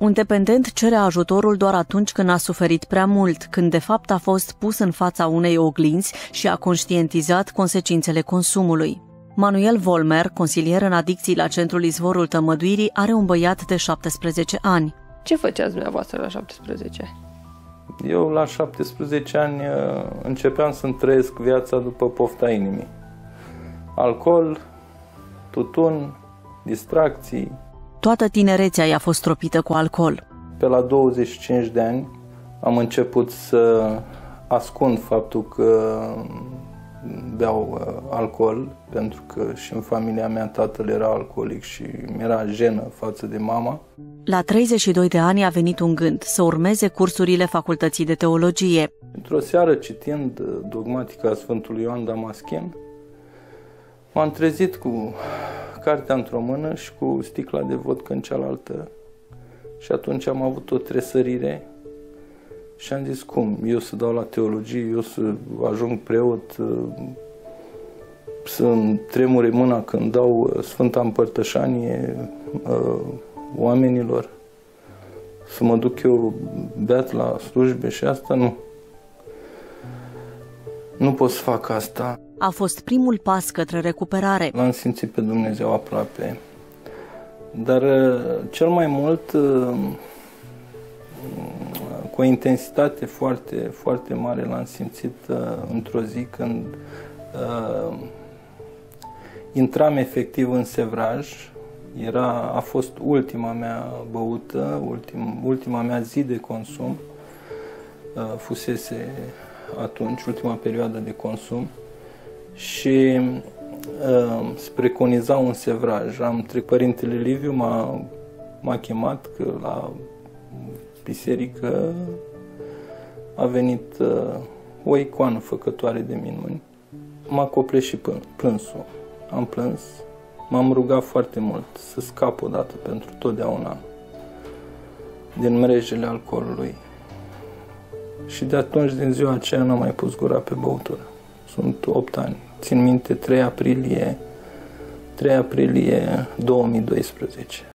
Un dependent cere ajutorul doar atunci când a suferit prea mult, când de fapt a fost pus în fața unei oglinzi și a conștientizat consecințele consumului. Manuel Volmer, consilier în adicții la Centrul Izvorul Tămăduirii, are un băiat de 17 ani. Ce făceați dumneavoastră la 17? Eu la 17 ani începeam să-mi trăiesc viața după pofta inimii. Alcool, tutun, distracții. Toată tinerețea i-a fost tropită cu alcool. Pe la 25 de ani am început să ascund faptul că beau alcool, pentru că și în familia mea tatăl era alcoolic și mi-era jenă față de mama. La 32 de ani a venit un gând, să urmeze cursurile Facultății de Teologie. Într-o seară, citind dogmatica Sfântului Ioan Damaschin, m-am trezit cu cartea într-o mână și cu sticla de vodcă în cealaltă. Și atunci am avut o tresărire și am zis, cum? Eu să dau la teologie, eu să ajung preot, să-mi tremure mâna când dau Sfânta Împărtășanie oamenilor, să mă duc eu beat la slujbe și asta nu. Nu pot să fac asta. A fost primul pas către recuperare. L-am simțit pe Dumnezeu aproape, dar cel mai mult cu o intensitate foarte, foarte mare l-am simțit într-o zi când intram efectiv în sevraj. A fost ultima mea băută, ultima mea zi de consum. Fusese atunci, ultima perioadă de consum. Și se preconiza un sevraj. Părintele Liviu m-a chemat că la biserică a venit o icoană făcătoare de minuni. M-a copleșit plânsul. Am plâns. M-am rugat foarte mult să scap odată pentru totdeauna din mrejele alcoolului. Și de atunci, din ziua aceea, n-am mai pus gura pe băutură. Sunt 8 ani. Țin minte 3 aprilie 2012.